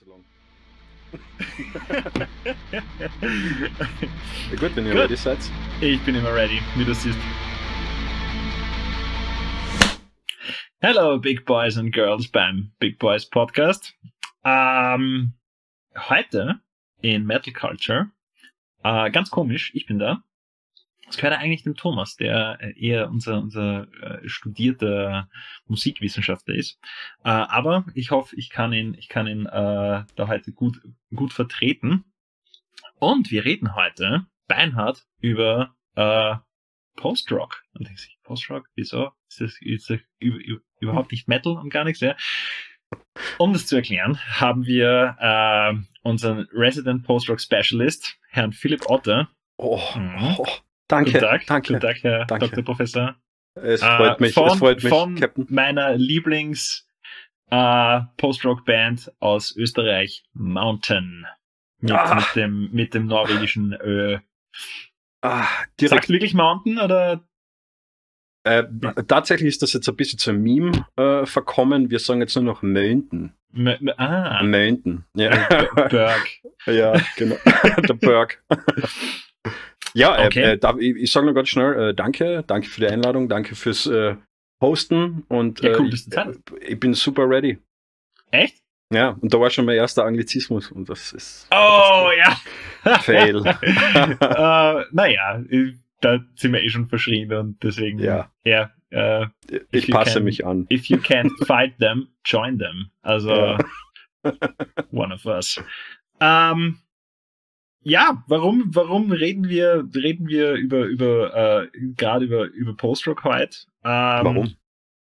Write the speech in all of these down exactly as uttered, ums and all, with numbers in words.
zu lang. Ja, gut, wenn ihr Gut. ready seid. Ich bin immer ready, wie du siehst. Hello, Big Boys and Girls beim Big Boys Podcast. Ähm, heute in Metal Culture, äh, ganz komisch, ich bin da. Das gehört eigentlich dem Thomas, der eher unser, unser äh, studierter Musikwissenschaftler ist. Äh, aber ich hoffe, ich kann ihn, ich kann ihn äh, da heute gut, gut vertreten. Und wir reden heute beinhart über äh, Post-Rock. Und denke ich, Post-Rock, wieso? Ist das, ist das über, über, überhaupt nicht Metal und gar nichts, ja? Um das zu erklären, haben wir äh, unseren Resident Post-Rock Specialist, Herrn Philipp Otter. Oh, Mhm. oh, danke, Guten Tag, danke. guten Tag, Herr danke. Doktor Professor. Es freut Äh, mich, von, es freut mich, von Captain. meiner Lieblings äh, Post-Rock-Band aus Österreich, Mountain. Mit, Ah. mit dem mit dem norwegischen Ö. Ah, Sagst direkt. du wirklich Mountain oder? Äh, tatsächlich ist das jetzt ein bisschen zum Meme äh, verkommen. Wir sagen jetzt nur noch Mountain. M M ah, Mountain. Ja, B- Berg. ja genau. Der Berg. Ja, äh, Okay. äh, darf, ich, ich sage nur ganz schnell, äh, danke, danke für die Einladung, danke fürs äh, Hosten und Ja, cool, äh, dass du Zeit hast. ich, ich bin super ready. Echt? Ja, und da war schon mein erster Anglizismus und das ist Oh ja. Fail. äh, naja, da sind wir eh schon verschrien und deswegen. Ja. Ja. Äh, Ich you passe can- mich an. If you can't fight them, join them. Also, Ja. one of us. Ähm, ja, warum, warum reden wir, reden wir über, über, äh, gerade über, über Post-Rock heute? Ähm, Warum?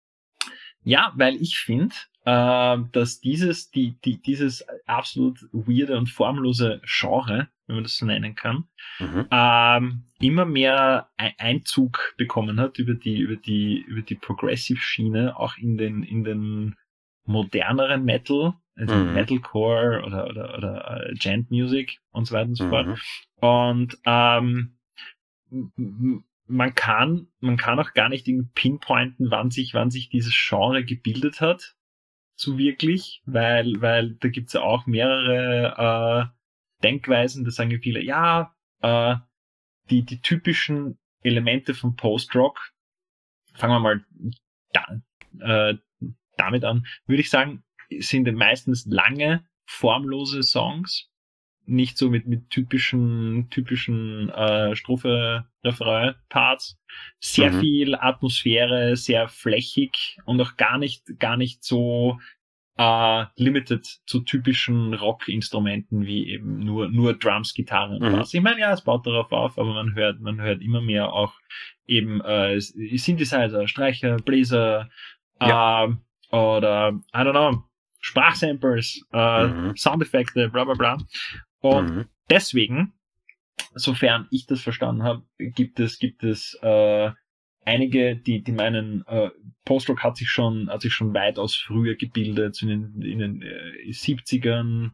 Ja, weil ich finde, äh, dass dieses, die, die, dieses absolut weirde und formlose Genre, wenn man das so nennen kann, Mhm. ähm, immer mehr Ei- Einzug bekommen hat über die, über die, über die Progressive-Schiene, auch in den, in den moderneren Metal, also Mhm. Metalcore oder, oder, oder äh, Gent Music und so weiter und so fort. Mhm. Und ähm, m- m- man kann, man kann auch gar nicht irgendwie pinpointen, wann sich, wann sich dieses Genre gebildet hat, so wirklich, weil, weil da gibt's ja auch mehrere äh, Denkweisen, da sagen ja viele, ja, äh, die, die typischen Elemente von Post-Rock, fangen wir mal da, äh, damit an, würde ich sagen, sind meistens lange, formlose Songs, nicht so mit, mit typischen, typischen äh, Strophe, Refrain, Parts, sehr Mhm. viel Atmosphäre, sehr flächig und auch gar nicht, gar nicht so äh, limited zu typischen Rock-Instrumenten wie eben nur, nur Drums, Gitarre und Mhm. Bass. Ich meine, ja, es baut darauf auf, aber man hört, man hört immer mehr auch eben äh, Synthesizer, Streicher, Bläser, äh, oder, I don't know, Sprachsamples, äh, Mhm. Soundeffekte, bla bla bla. Und Mhm. deswegen, sofern ich das verstanden habe, gibt es, gibt es äh, einige, die, die meinen, äh, Post-Rock hat sich schon, hat sich schon weitaus früher gebildet, so in den, in den äh, siebzigern,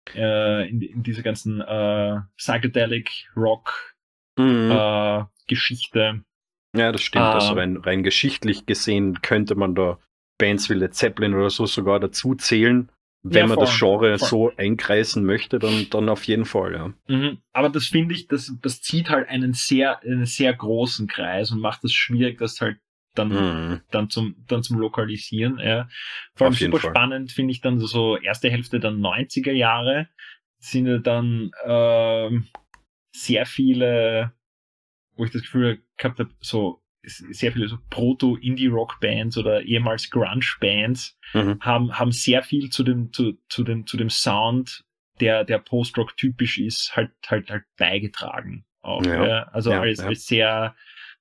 äh, in, in dieser ganzen äh, Psychedelic Rock Mhm. äh, Geschichte. Ja, das stimmt. Ah. Also rein, rein geschichtlich gesehen könnte man da Bands wie Led Zeppelin oder so sogar dazu zählen. Wenn Ja, man voll, das Genre voll. so einkreisen möchte, dann, dann auf jeden Fall, ja. Mhm. Aber das finde ich, das, das zieht halt einen sehr, einen sehr großen Kreis und macht es schwierig, das halt dann, Mhm. dann zum, dann zum Lokalisieren, ja. Vor allem Auf jeden super Fall. spannend finde ich dann so erste Hälfte der neunziger Jahre sind ja dann, ähm, sehr viele, wo ich das Gefühl gehabt habe, so, sehr viele so Proto-Indie-Rock-Bands oder ehemals Grunge-Bands Mhm. haben, haben sehr viel zu dem, zu, zu dem, zu dem Sound, der, der Post-Rock typisch ist, halt, halt, halt beigetragen. Auch, Ja. ja. Also Ja, als, ja. als sehr,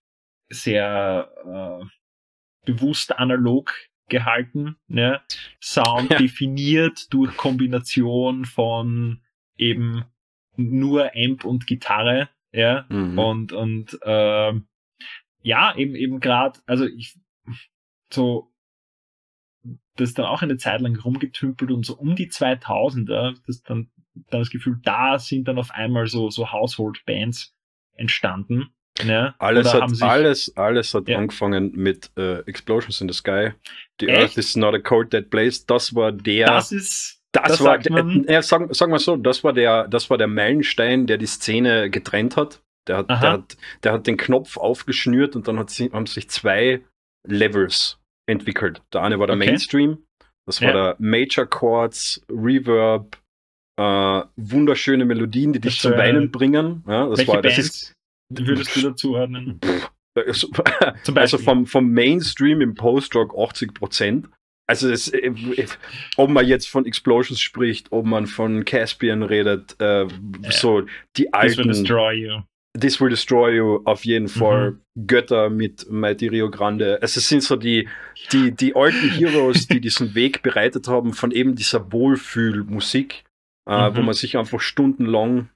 sehr, äh, bewusst analog gehalten, ne? Sound Ja. definiert durch Kombination von eben nur Amp und Gitarre, ja, Mhm. und, und, ähm, ja, eben, eben gerade, also ich, so, das ist dann auch eine Zeit lang rumgetümpelt und so um die zweitausender, das dann, dann das Gefühl, da sind dann auf einmal so, so Household-Bands entstanden, ne? Alles Oder hat, haben sich, alles, alles hat Ja. angefangen mit äh, Explosions in the Sky. The Echt? Earth is not a cold dead place. Das war der, das ist, Das, das war, sagt man, äh, sagen, sagen wir so, das war der, das war der Meilenstein, der die Szene getrennt hat. Der hat, der hat, der hat den Knopf aufgeschnürt und dann hat sie, haben sich zwei Levels entwickelt. Der eine war der Okay. Mainstream, das war Ja. der Major Chords, Reverb, äh, wunderschöne Melodien, die dich Das, zum äh, Weinen bringen. Ja, das welche war, das Bands ist, würdest du dazuordnen? also, Zum also Beispiel. vom, vom Mainstream im Post-Rock achtzig Prozent. Also es, äh, ob man jetzt von Explosions spricht, ob man von Caspian redet, äh, Ja. so die This alten will destroy you. This Will Destroy You, auf jeden Fall. Mhm. Götter mit Mighty Rio Grande. Also es sind so die, die, die alten Heroes, die diesen Weg bereitet haben von eben dieser Wohlfühlmusik, äh, Mhm. wo man sich einfach stundenlang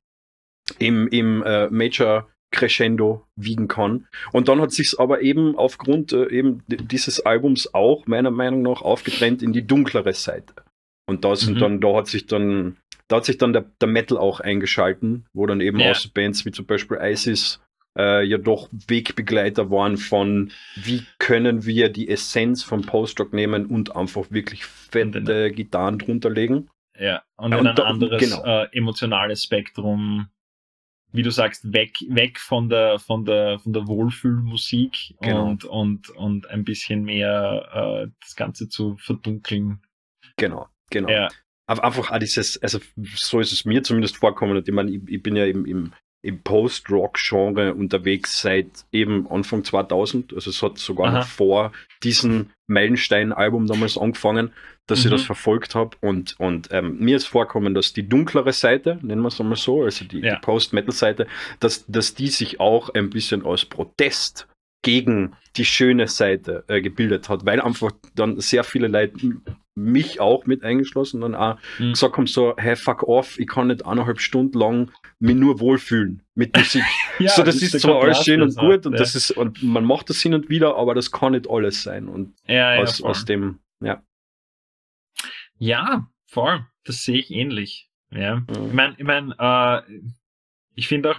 im, im äh, Major Crescendo wiegen kann. Und dann hat sich's aber eben aufgrund äh, eben dieses Albums auch meiner Meinung nach aufgetrennt in die dunklere Seite. Und da sind Mhm. dann, da hat sich dann, da hat sich dann der, der Metal auch eingeschalten, wo dann eben Ja. auch so Bands wie zum Beispiel ISIS äh, ja doch Wegbegleiter waren von, wie können wir die Essenz vom Post-Rock nehmen und einfach wirklich fette Gitarren drunter legen. Ja, und Ja, in und ein da- anderes genau. äh, emotionales Spektrum, wie du sagst, weg, weg von der, von der, von der Wohlfühlmusik Genau. und, und, und ein bisschen mehr äh, das Ganze zu verdunkeln. Genau, genau. Ja, Aber einfach auch dieses, also so ist es mir zumindest vorkommen. Und ich meine, ich, ich bin ja im, im, im Post-Rock-Genre unterwegs seit eben Anfang zweitausend. Also es hat sogar Aha. noch vor diesem Meilenstein-Album damals angefangen, dass ich Mhm. das verfolgt habe. Und, und ähm, mir ist vorkommen, dass die dunklere Seite, nennen wir es einmal so, also die, Ja. die Post-Metal-Seite, dass, dass die sich auch ein bisschen als Protest gegen die schöne Seite äh, gebildet hat, weil einfach dann sehr viele Leute, m- mich auch mit eingeschlossen, dann auch Mhm. gesagt haben so, hey, fuck off, ich kann nicht eineinhalb Stunden lang mich nur wohlfühlen mit Musik. ja so, das ist der zwar alles Kontrast schön und ist gut auch, und ja. das ist, und man macht das hin und wieder, aber das kann nicht alles sein. Und ja, ja, aus, voll. aus dem, ja. Ja, voll. Das sehe ich ähnlich. Ja. Mhm. Ich meine, ich mein, äh, ich finde auch,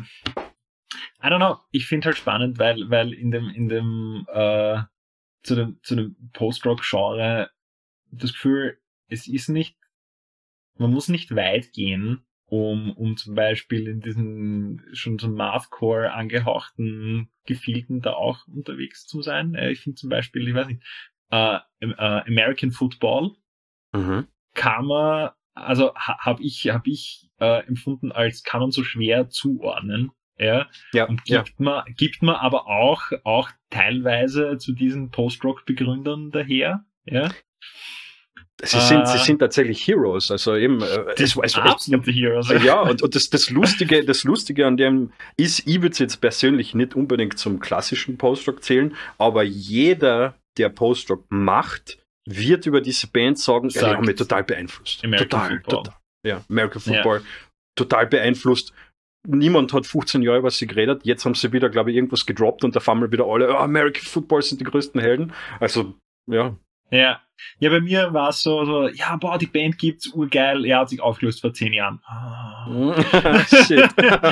I don't know, ich finde halt spannend, weil, weil in dem, in dem, äh, zu dem, zu dem Post-Rock-Genre das Gefühl, es ist nicht, man muss nicht weit gehen, um, um zum Beispiel in diesen schon so Mathcore angehauchten Gefilden da auch unterwegs zu sein. Äh, Ich finde zum Beispiel, ich weiß nicht, äh, äh, American Football Mhm. kann man, also ha, habe ich, hab ich äh, empfunden als kann man so schwer zuordnen. Ja, Ja, und ja. gibt man, gibt man aber auch, auch teilweise zu diesen Post-Rock-Begründern daher. Ja, Sie, sind, Äh, sie sind tatsächlich Heroes, also eben, äh, das es, es, es, absolute Heroes. ja, und, und das, das Lustige, das Lustige an dem ist, ich würde es jetzt persönlich nicht unbedingt zum klassischen Post-Rock zählen, aber jeder, der Post-Rock macht, wird über diese Band sagen, ja, die Sagt haben mich total beeinflusst. American total, Football. total. Ja, American Football, total beeinflusst. Niemand hat fünfzehn Jahre über sie geredet, jetzt haben sie wieder, glaube ich, irgendwas gedroppt und da fahren wir wieder alle, oh, American Football sind die größten Helden. Also, ja. Ja. Ja, bei mir war es so, so, ja, boah, die Band gibt's, urgeil, er hat sich aufgelöst vor zehn Jahren. Ah. Shit.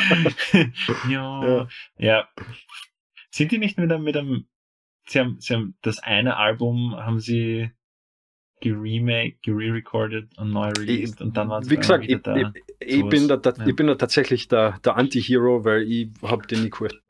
ja. Ja. ja. Sind die nicht mit einem, mit einem, sie haben, sie haben das eine Album, haben sie geremake, gere-recorded und neu released und dann waren sie Wie gesagt, ich, wieder da. ich, ich, sowas. bin da, da, Ja. ich bin da tatsächlich der, der Anti-Hero, weil ich hab den nie gehört.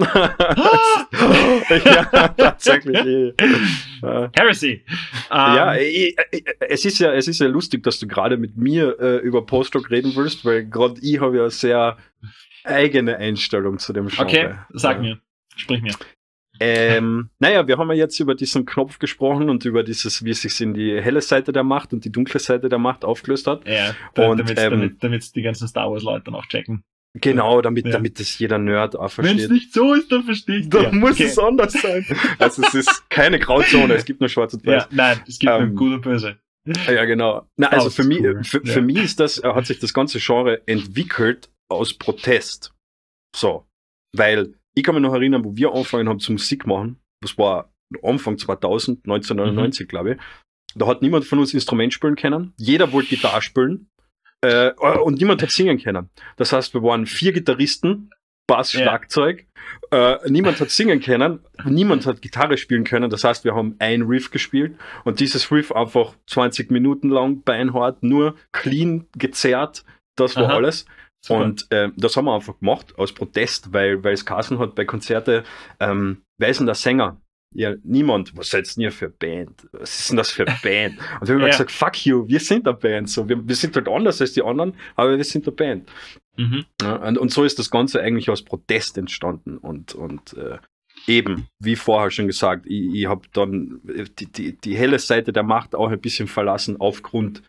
ja, tatsächlich. Ich, äh, Heresy! ja, Ähm, ich, ich, es, ist ja, es ist ja lustig, dass du gerade mit mir äh, über Post-Rock reden willst, weil gerade ich habe ja eine sehr eigene Einstellung zu dem Genre. okay, sag Äh, mir. Sprich mir. Ähm, naja, wir haben ja jetzt über diesen Knopf gesprochen und über dieses, wie es sich in die helle Seite der Macht und die dunkle Seite der Macht aufgelöst hat. Ja, da, Und, damit, ähm, damit, damit die ganzen Star Wars-Leute dann auch checken. Genau, damit, Ja. damit das jeder Nerd auch Wenn es versteht. nicht so ist, dann verstehe ich Dann ja. muss okay. es anders sein. Also es ist keine Grauzone, es gibt nur schwarz und weiß. Ja, nein, es gibt Ähm, nur gut und böse. Ja, genau. Na, also für mich, Oldschool, für, ja. für mich ist das, hat sich das ganze Genre entwickelt aus Protest. So. Weil ich kann mich noch erinnern, wo wir angefangen haben zu Musik machen, das war Anfang zweitausend, neunzehnhundertneunundneunzig, Mhm. glaube ich. Da hat niemand von uns Instrument spielen können. Jeder wollte Gitarre spielen. Äh, und niemand hat singen können. Das heißt, wir waren vier Gitarristen Bass, Ja. Schlagzeug. Äh, niemand hat singen können, niemand hat Gitarre spielen können. Das heißt, wir haben ein Riff gespielt und dieses Riff einfach zwanzig Minuten lang beinhart, nur clean gezerrt. Das war Aha. alles. Super. Und äh, das haben wir einfach gemacht aus Protest, weil weil es geheißen hat bei Konzerte, ähm, wer ist denn der Sänger? Ja, niemand. Was seid ihr für Band? Was ist denn das für Band? Und wir haben Ja. gesagt, fuck you, wir sind eine Band. So, wir, wir sind halt anders als die anderen, aber wir sind eine Band. Mhm. Ja, und, und so ist das Ganze eigentlich aus Protest entstanden. Und, und äh, eben, wie vorher schon gesagt, ich, ich habe dann die, die, die helle Seite der Macht auch ein bisschen verlassen, aufgrund,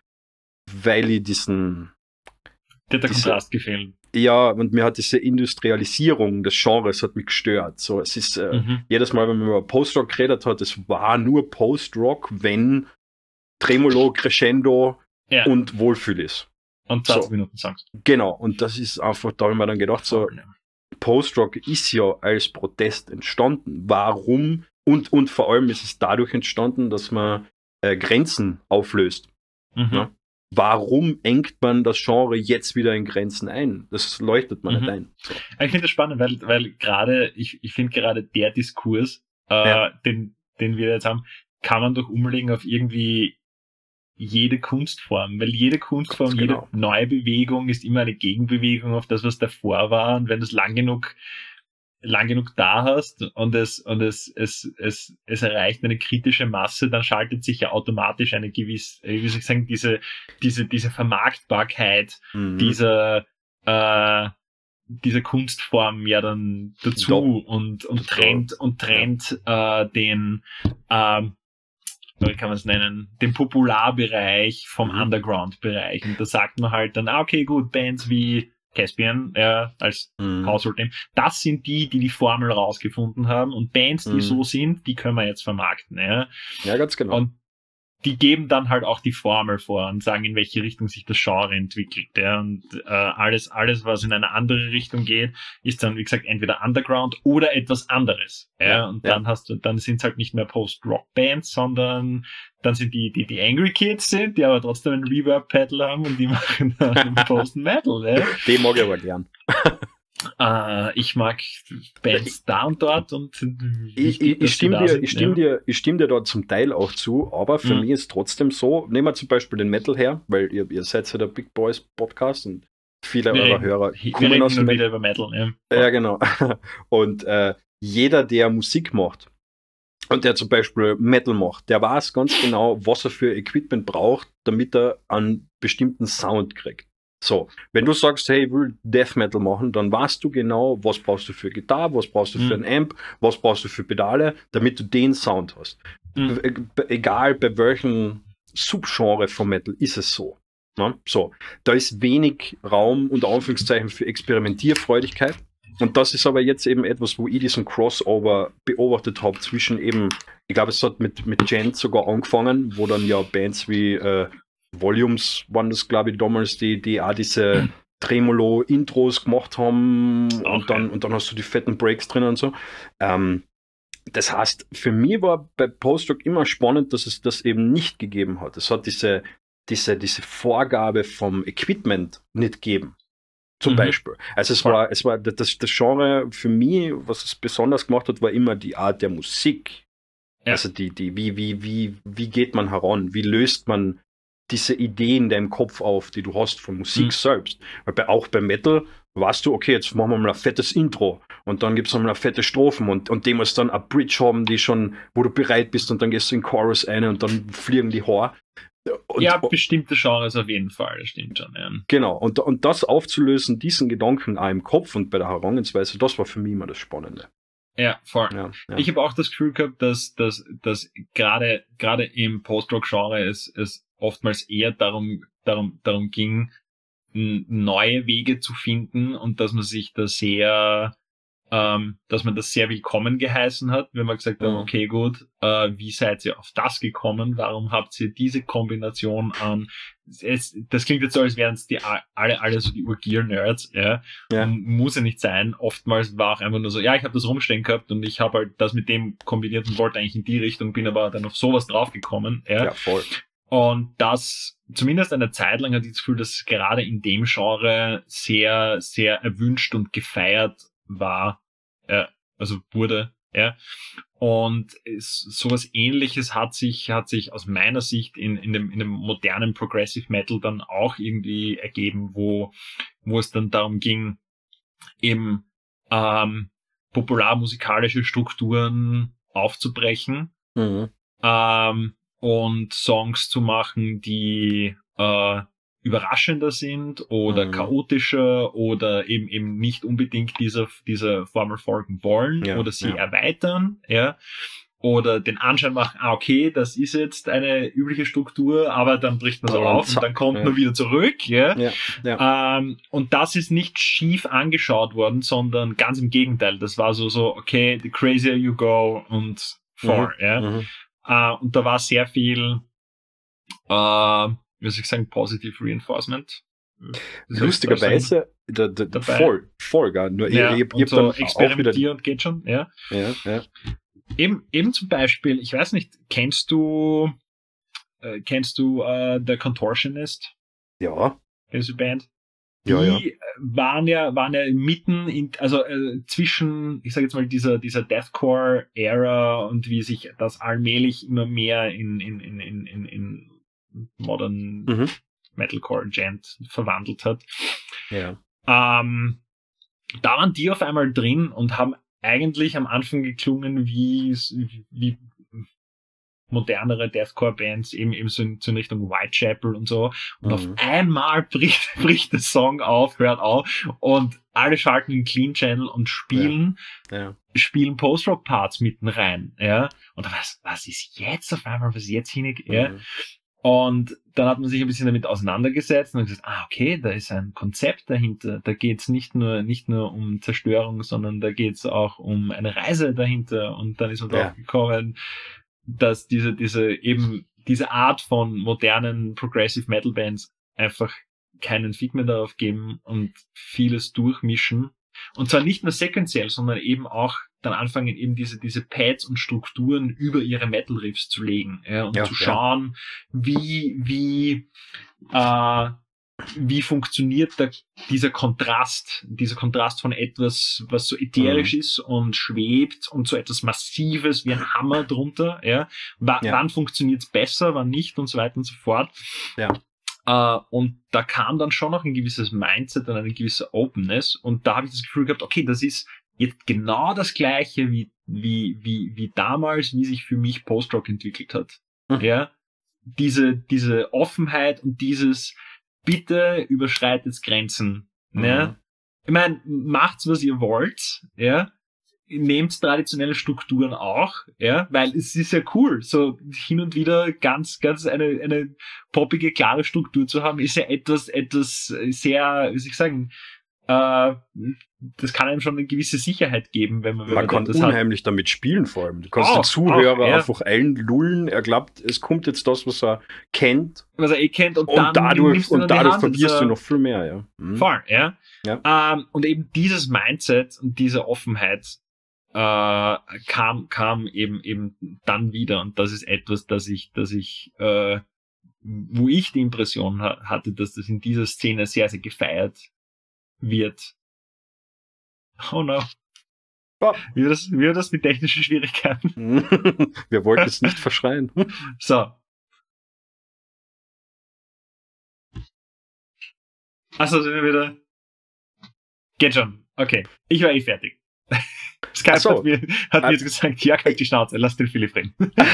weil ich diesen, Dir hat der Diese- Kontrast gefehlt. ja, und mir hat diese Industrialisierung des Genres hat mich gestört. So, es ist äh, Mhm. jedes Mal, wenn man über Post-Rock geredet hat, es war nur Post-Rock, wenn Tremolo, Crescendo Ja. und Wohlfühl ist. Und zwanzig so. Minuten Songs. Genau, und das ist einfach, da habe ich mir dann gedacht, so, Post-Rock ist ja als Protest entstanden. Warum? Und, und vor allem ist es dadurch entstanden, dass man äh, Grenzen auflöst. Mhm. Ja. Warum engt man das Genre jetzt wieder in Grenzen ein? Das leuchtet man Mhm. nicht ein. So. Aber ich finde das spannend, weil, weil gerade, ich, ich finde gerade der Diskurs, äh, Ja. den, den wir jetzt haben, kann man doch umlegen auf irgendwie jede Kunstform, weil jede Kunstform, Ganz jede genau. neue Bewegung ist immer eine Gegenbewegung auf das, was davor war, und wenn du es lang genug lang genug da hast und es und es es es es erreicht eine kritische Masse, dann schaltet sich ja automatisch eine gewisse, wie soll ich sagen, diese diese diese Vermarktbarkeit Mhm. dieser äh, dieser Kunstform ja dann dazu Doch. und und Total. trennt und trennt äh, den ähm, wie kann man es nennen, den Popularbereich vom Mhm. Underground-Bereich. Und da sagt man halt dann, ah, okay, gut, Bands wie Caspian, ja, als Mhm. Household Name, das sind die, die die Formel rausgefunden haben, und Bands, die Mhm. so sind, die können wir jetzt vermarkten, ja. Ja, ganz genau. Und die geben dann halt auch die Formel vor und sagen, in welche Richtung sich das Genre entwickelt, ja. Und äh, alles, alles, was in eine andere Richtung geht, ist dann, wie gesagt, entweder Underground oder etwas anderes, ja. Ja, Und ja. dann hast du, dann sind es halt nicht mehr Post-Rock-Bands, sondern dann sind die, die, die Angry Kids sind, die aber trotzdem ein Reverb-Pedal haben, und die machen dann Post-Metal, ja. Den mag ich aber gern. Äh, ich mag Bands da und dort, und Ich, wichtig, ich, dass ich, sie stimme da dir, sind, ich, stimme ja. dir, ich stimme dir da zum Teil auch zu, aber für Mhm. mich ist trotzdem so, nehmen wir zum Beispiel den Metal her, weil ihr, ihr seid ja der Big Boys Podcast und viele Wir eurer reden, Hörer wir kommen reden aus nur dem wieder Metal. über Metal, ja. Ja, genau. Und äh, jeder, der Musik macht und der zum Beispiel Metal macht, der weiß ganz genau, was er für Equipment braucht, damit er einen bestimmten Sound kriegt. So, wenn du sagst, hey, ich will Death Metal machen, dann weißt du genau, was brauchst du für Gitarre, was brauchst du für Mhm. ein Amp, was brauchst du für Pedale, damit du den Sound hast. Mhm. E- Egal bei welchem Subgenre von Metal ist es so. Ne? So, da ist wenig Raum unter Anführungszeichen für Experimentierfreudigkeit. Und das ist aber jetzt eben etwas, wo ich diesen Crossover beobachtet habe zwischen eben, ich glaube, es hat mit, mit Gent sogar angefangen, wo dann ja Bands wie äh, Volumes waren das, glaube ich, damals, die, die auch diese Tremolo-Intros gemacht haben, Auch, und dann, ja. und dann hast du die fetten Breaks drin und so. Ähm, das heißt, für mich war bei Post-Rock immer spannend, dass es das eben nicht gegeben hat. Es hat diese, diese, diese Vorgabe vom Equipment nicht gegeben. Zum Mhm. Beispiel. Also es Voll. war, es war das, das Genre für mich, was es besonders gemacht hat, war immer die Art der Musik. Ja. Also die, die, wie, wie, wie, wie geht man heran? Wie löst man diese Ideen in deinem Kopf auf, die du hast von Musik Mhm. selbst? Weil bei, auch bei Metal weißt du, okay, jetzt machen wir mal ein fettes Intro und dann gibt es mal fette Strophen und, und dem muss dann eine Bridge haben, die schon, wo du bereit bist, und dann gehst du in den Chorus ein und dann fliegen die Haare. Und, Ja, bestimmte Genres auf jeden Fall, das stimmt schon, ja. Genau, und, und das aufzulösen, diesen Gedanken auch im Kopf und bei der Herangehensweise, das war für mich immer das Spannende. Ja, voll. Ja, ja. Ich habe auch das Gefühl gehabt, dass, dass, dass gerade, gerade im Post-Rock-Genre es, es oftmals eher darum, darum, darum ging, n- neue Wege zu finden, und dass man sich da sehr, ähm, dass man das sehr willkommen geheißen hat, wenn man gesagt hat, Mhm. okay, gut, äh, wie seid ihr auf das gekommen? Warum habt ihr diese Kombination an? Es, das klingt jetzt so, als wären es die a- alle, alle so die Urgier-Nerds, ja. Ja. Und muss ja nicht sein. Oftmals war auch einfach nur so, ja, ich habe das rumstehen gehabt und ich habe halt das mit dem kombiniert und wollte eigentlich in die Richtung, bin aber dann auf sowas draufgekommen, ja. Ja, voll. Und das, zumindest eine Zeit lang hatte ich das Gefühl, dass gerade in dem Genre sehr, sehr erwünscht und gefeiert war, äh, also wurde, ja. Und es, sowas Ähnliches hat sich, hat sich aus meiner Sicht in, in dem, in dem modernen Progressive Metal dann auch irgendwie ergeben, wo, wo es dann darum ging, eben, ähm, popularmusikalische Strukturen aufzubrechen, Mhm. ähm, und Songs zu machen, die, äh, überraschender sind oder Mhm. chaotischer oder eben eben nicht unbedingt dieser dieser Formel folgen wollen Ja, oder sie ja. erweitern, ja, oder den Anschein machen, ah okay, das ist jetzt eine übliche Struktur, aber dann bricht man so Aber dann auf und zack, dann kommt ja. man wieder zurück, ja. Ja, ja. Ähm, und das ist nicht schief angeschaut worden, sondern ganz im Gegenteil. Das war so so, okay, the crazier you go und for, Mhm. ja. Mhm. Äh, und da war sehr viel äh, wie soll ich sagen, Positive Reinforcement. Wie soll ich das sagen? Lustigerweise, da, da, Dabei. voll, voll, gar. Nur Ja, ich, ich, ich und hab so dann auch wieder, experimentieren und geht schon, ja. ja, ja. Eben, eben zum Beispiel, ich weiß nicht, kennst du, äh, kennst du äh, The Contortionist? Ja, Kennst du die Band? Die ja, ja. waren ja, waren ja mitten in, also äh, zwischen, ich sage jetzt mal, dieser, dieser Deathcore-Ära und wie sich das allmählich immer mehr in, in, in, in, in, in Modern Mhm. Metalcore-Gent verwandelt hat. Ja. Ähm, da waren die auf einmal drin und haben eigentlich am Anfang geklungen wie, wie modernere Deathcore-Bands, eben, eben so in, so in Richtung Whitechapel und so. Und Mhm. auf einmal bricht, bricht der Song auf, hört auf und alle schalten den Clean Channel und spielen, Ja. spielen Post-Rock-Parts mitten rein, ja. Und dann was, was ist jetzt auf einmal, was ist jetzt hinig, ja. Mhm. Und dann hat man sich ein bisschen damit auseinandergesetzt und gesagt, ah, okay, da ist ein Konzept dahinter. Da geht's nicht nur, nicht nur um Zerstörung, sondern da geht's auch um eine Reise dahinter. Und dann ist man Ja. drauf gekommen, dass diese, diese, eben, diese Art von modernen Progressive Metal Bands einfach keinen Fick mehr darauf geben und vieles durchmischen. Und zwar nicht nur sequenziell, sondern eben auch dann anfangen, eben diese, diese Pads und Strukturen über ihre Metal Riffs zu legen, ja, und Ja, zu ja. schauen, wie, wie, äh, wie funktioniert da dieser Kontrast, dieser Kontrast von etwas, was so ätherisch Mhm. ist und schwebt und so etwas Massives wie ein Hammer drunter, ja. W- Ja. Wann funktioniert's besser, wann nicht und so weiter und so fort. Ja. Äh, und da kam dann schon noch ein gewisses Mindset und eine gewisse Openness und da habe ich das Gefühl gehabt, okay, das ist jetzt genau das Gleiche wie, wie, wie, wie damals, wie sich für mich Post-Rock entwickelt hat. Mhm. Ja. Diese, diese Offenheit und dieses, bitte überschreitet Grenzen, ne? Mhm. Ich meine, macht's, was ihr wollt, ja. Nehmt traditionelle Strukturen auch, ja, weil es ist ja cool, so hin und wieder ganz, ganz eine, eine poppige, klare Struktur zu haben, ist ja etwas, etwas sehr, wie soll ich sagen, äh, das kann einem schon eine gewisse Sicherheit geben, wenn man, wenn Man kann das hat. unheimlich damit spielen, vor allem. Du kannst Auch, den Zuhörer auch, ja. einfach einlullen. Er glaubt, es kommt jetzt das, was er kennt. Was er eh kennt und, Und dann dadurch, nimmst du ihn und an die dadurch Hand und verwirrst so- du noch viel mehr, ja. Mhm. Voll, ja. Ja. Ähm, und eben dieses Mindset und diese Offenheit äh, kam kam eben eben dann wieder und das ist etwas, das ich, dass ich, äh, wo ich die Impression ha- hatte, dass das in dieser Szene sehr sehr gefeiert wird. Oh no. Oh. Wie war das, wie war das mit technischen Schwierigkeiten? Wir wollten es nicht verschreien. So. Achso, sind wir wieder. Geht schon. Okay. Ich war eh fertig. Skype Ach so. hat mir, hat mir Äh, jetzt gesagt, ja, halt die Schnauze, lass den Philipp reden.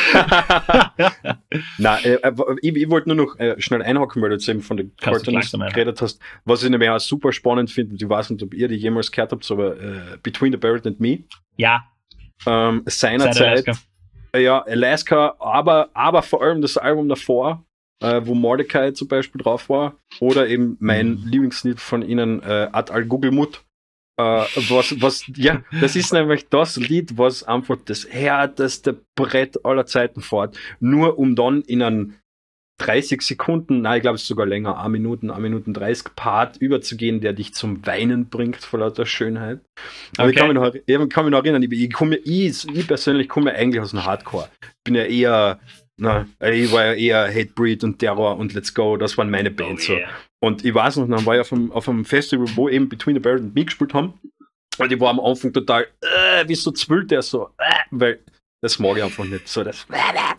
Nein, äh, äh, ich, ich wollte nur noch äh, schnell einhaken, weil du jetzt eben von den Kannst du Cartoonist langsam einhaken. geredet hast. Was ich nämlich auch super spannend finde, ich weiß nicht, ob ihr die jemals gehört habt, aber äh, Between the Buried and Me, Ja, ähm, seit seinerzeit, Alaska. äh, ja, Alaska, aber, aber vor allem das Album davor, äh, wo Mordecai zum Beispiel drauf war, oder eben mein Mhm. Lieblingslied von ihnen, äh, Ad al Gugelmut. Äh, was, was, ja, das ist nämlich das Lied, was einfach das härteste Brett aller Zeiten fährt, nur um dann in einen dreißig Sekunden, nein, ich glaube es ist sogar länger, eine Minuten, eine Minuten dreißig Part überzugehen, der dich zum Weinen bringt vor lauter Schönheit. Aber ich, Okay. kann mich noch, ich kann mich noch erinnern, ich, ich, komme, ich, ich persönlich komme eigentlich aus dem Hardcore. Bin ja eher, na, ich war ja eher Hatebreed und Terror und Let's Go, das waren meine Bands. Oh, So. yeah. Und ich weiß noch, dann war ich auf einem, auf einem Festival, wo eben Between the Buried and Me gespielt haben. Und ich war am Anfang total, äh, wieso zwillt der so? Äh, weil das mag ich einfach nicht. So, das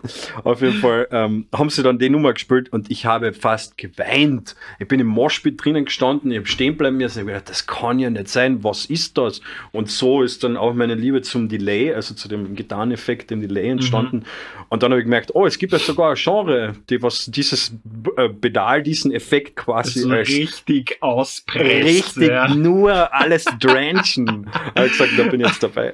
auf jeden Fall ähm, haben sie dann die Nummer gespielt und ich habe fast geweint. Ich bin im Moshpit drinnen gestanden, ich habe stehen bleiben müssen. Ich habe gedacht, das kann ja nicht sein. Was ist das? Und so ist dann auch meine Liebe zum Delay, also zu dem Gitarreneffekt im Delay entstanden. Mhm. Und dann habe ich gemerkt, oh, es gibt ja sogar ein Genre, die was dieses äh, Pedal, diesen Effekt quasi so als richtig auspresst. Richtig, ja. nur alles drenchen. Da habe ich gesagt, da bin ich jetzt dabei.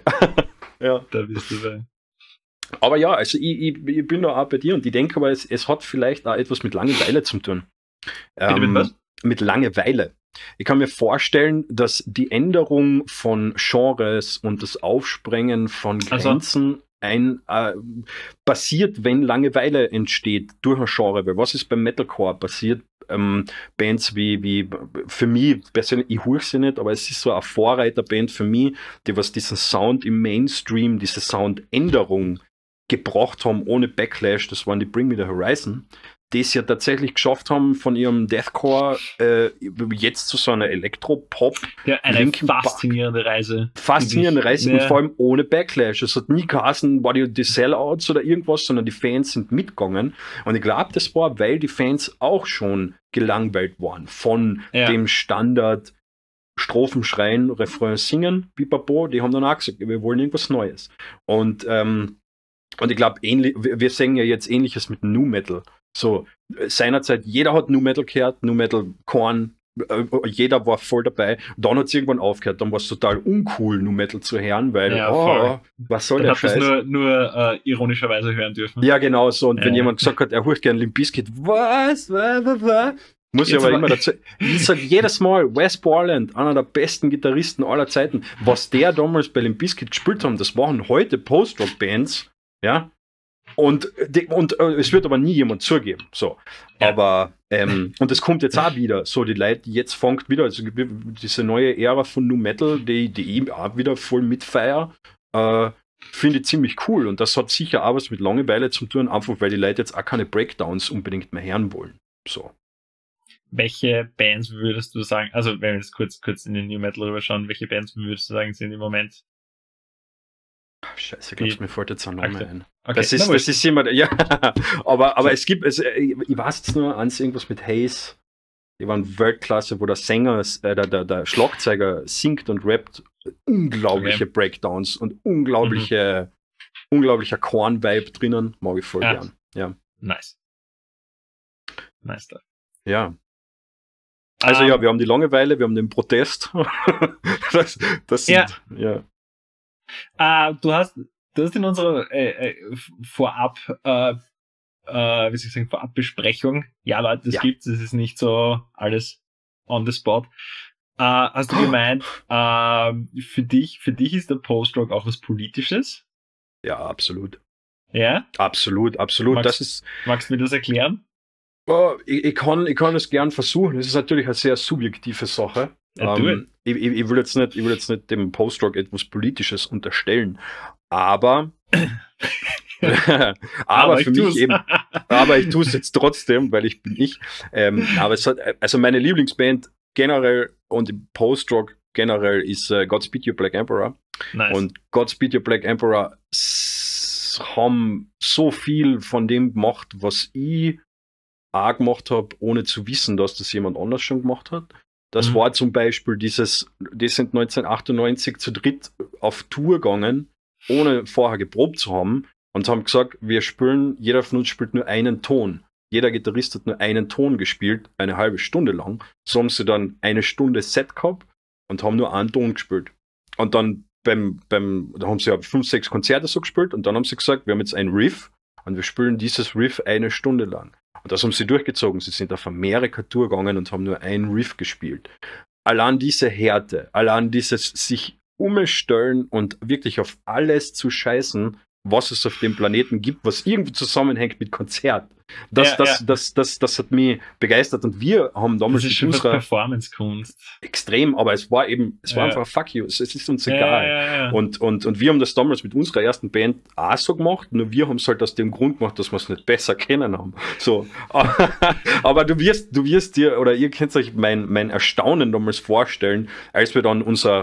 Ja. Da bist du dabei. Aber ja, also ich, ich, ich bin da auch bei dir und ich denke aber, es, es hat vielleicht auch etwas mit Langeweile zu tun. Ähm, mit was? Mit Langeweile. Ich kann mir vorstellen, dass die Änderung von Genres und das Aufsprengen von Grenzen also. ein äh, passiert, wenn Langeweile entsteht durch ein Genre. Weil was ist beim Metalcore passiert? Ähm, Bands wie, wie, für mich persönlich, ich höre sie nicht, aber es ist so eine Vorreiterband für mich, die was diesen Sound im Mainstream, diese Soundänderung gebracht haben ohne Backlash, das waren die Bring Me the Horizon, die es ja tatsächlich geschafft haben, von ihrem Deathcore äh, jetzt zu so einer Elektropop. Ja, eine Linkin faszinierende Park. Reise. Faszinierende Reise ja. Und vor allem ohne Backlash. Es hat nie geheißen, war die, die Sellouts oder irgendwas, sondern die Fans sind mitgegangen. Und ich glaube, das war, weil die Fans auch schon gelangweilt waren von ja. dem Standard Strophen schreien, Refrain singen, pipapo. Die haben dann auch gesagt, wir wollen irgendwas Neues. Und ähm, Und ich glaube, wir sehen ja jetzt Ähnliches mit Nu Metal. So, seinerzeit, jeder hat Nu Metal gehört, Nu Metal, Korn, äh, jeder war voll dabei. Dann hat es irgendwann aufgehört, dann war es total uncool, Nu Metal zu hören, weil, ja, oh, was soll dann der hat Scheiß? Das nur, nur äh, ironischerweise hören dürfen. Ja, genau so. Und ja. wenn jemand gesagt hat, er hört gerne Limp Bizkit, was? was, was, was? Muss ich aber immer dazu. Ich sage jedes Mal, Wes Borland, einer der besten Gitarristen aller Zeiten, was der damals bei Limp Bizkit gespielt haben, das waren heute Post-Rock-Bands. Ja, und, die, und äh, es wird aber nie jemand zugeben. So, ja. Aber, ähm, und es kommt jetzt auch wieder, so die Leute, die jetzt fängt wieder, also diese neue Ära von Nu Metal, die, die ich auch wieder voll mitfeier, äh, finde ich ziemlich cool. Und das hat sicher auch was mit Langeweile zu tun, einfach weil die Leute jetzt auch keine Breakdowns unbedingt mehr hören wollen. So. Welche Bands würdest du sagen, also wenn wir jetzt kurz, kurz in den Nu Metal rüberschauen, welche Bands würdest du sagen, sind im Moment Scheiße, glaubst mir fällt jetzt ein Name okay. ein. Okay. Das ist, das ist immer, ja, aber, aber es gibt, es, ich weiß jetzt nur eins, irgendwas mit Haze, die waren Weltklasse, wo der Sänger, äh, der, der, der Schlagzeuger singt und rappt, unglaubliche okay. Breakdowns und unglaubliche, mhm. unglaublicher Korn-Vibe drinnen, mag ich voll ja. gern. Ja. Nice. Nice stuff. Ja. Also um, ja, wir haben die Langeweile, wir haben den Protest. das, das sind, ja. ja. Uh, du hast, du hast in unserer äh, äh, Vorab, äh, äh, wie soll ich sagen, Vorabbesprechung, ja Leute, das ja. gibt's, es ist nicht so alles on the spot. Uh, hast du gemeint, uh, für dich, für dich ist der Post-Rock auch was Politisches? Ja, absolut. Ja? Absolut, absolut. Magst, das ist, magst du mir das erklären? Oh, ich, ich, kann, ich kann es gern versuchen. Es ist natürlich eine sehr subjektive Sache. Ja, ähm, ich, ich, ich will jetzt nicht, ich will jetzt nicht dem Post-Rock etwas Politisches unterstellen, aber aber, aber für mich eben, aber ich tue es jetzt trotzdem, weil ich bin ich. Ähm, aber es hat, also meine Lieblingsband generell und im Post-Rock generell ist uh, Godspeed You Black Emperor. Nice. Und Godspeed You Black Emperor s- haben so viel von dem gemacht, was ich auch gemacht habe, ohne zu wissen, dass das jemand anders schon gemacht hat. Das mhm. war zum Beispiel dieses, die sind neunzehnhundertachtundneunzig zu dritt auf Tour gegangen, ohne vorher geprobt zu haben und haben gesagt, wir spielen, jeder von uns spielt nur einen Ton. Jeder Gitarrist hat nur einen Ton gespielt, eine halbe Stunde lang. So haben sie dann eine Stunde Set gehabt und haben nur einen Ton gespielt. Und dann beim, beim, da haben sie ja fünf, sechs Konzerte so gespielt und dann haben sie gesagt, wir haben jetzt ein Riff und wir spielen dieses Riff eine Stunde lang. Und das haben sie durchgezogen. Sie sind auf Amerika-Tour gegangen und haben nur ein Riff gespielt. Allein diese Härte, allein dieses sich umstellen und wirklich auf alles zu scheißen, was es auf dem Planeten gibt, was irgendwie zusammenhängt mit Konzert. Das, ja, das, ja. Das, das, das, das hat mich begeistert und wir haben damals das ist schon unserer Performance-Kunst. Extrem, aber es war eben, es war ja. einfach fuck you, es, es ist uns ja, egal. Ja, ja. Und, und, und wir haben das damals mit unserer ersten Band auch so gemacht, nur wir haben es halt aus dem Grund gemacht, dass wir es nicht besser kennen haben. So. Aber du wirst, du wirst dir, oder ihr könnt euch mein, mein Erstaunen damals vorstellen, als wir dann unser